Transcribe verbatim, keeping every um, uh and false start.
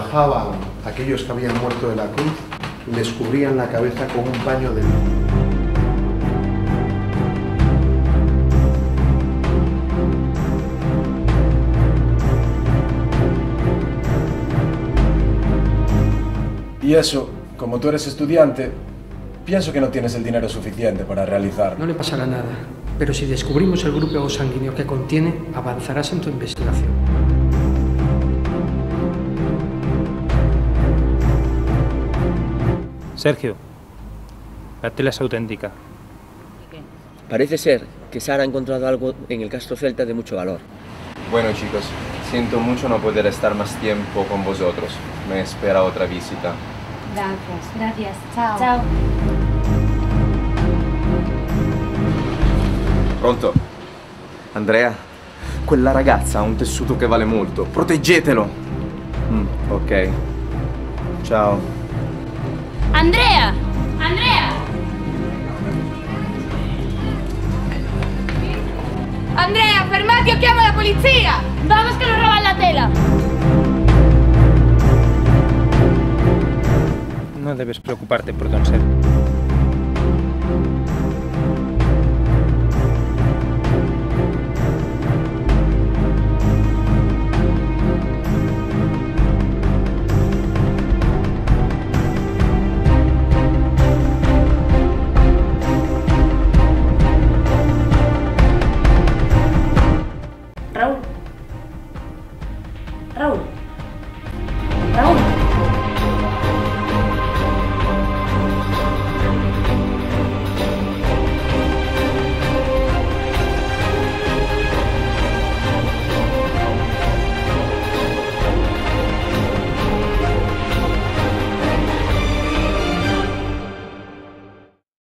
bajaban aquellos que habían muerto de la cruz y les cubrían la cabeza con un paño de lino. Y eso, como tú eres estudiante, pienso que no tienes el dinero suficiente para realizarlo. No le pasará nada, pero si descubrimos el grupo sanguíneo que contiene, avanzarás en tu investigación. Sergio, la tela es auténtica. Parece ser que Sara ha encontrado algo en el Castro Celta de mucho valor. Bueno, chicos, siento mucho no poder estar más tiempo con vosotros. Me espera otra visita. Gracias, gracias. Ciao. Ciao. Pronto? Andrea? Quella ragazza ha un tessuto che vale molto. Proteggetelo! Mm, ok. Ciao. Andrea! Andrea! Andrea, fermati o chiamo la policía! Vamos que nos roban la tela! No debes preocuparte por Don Sergio. Raúl. Raúl. Raúl.